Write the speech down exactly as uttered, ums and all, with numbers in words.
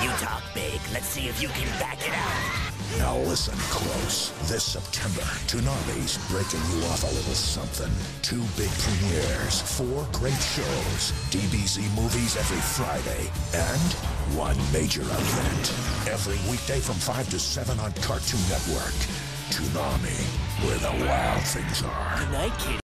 You talk big. Let's see if you can back it up. Now listen close. This September, Toonami's breaking you off a little something. Two big premieres, four great shows, D B Z movies every Friday, and one major event. Every weekday from five to seven on Cartoon Network. Toonami, where the wild things are. Good night, kid.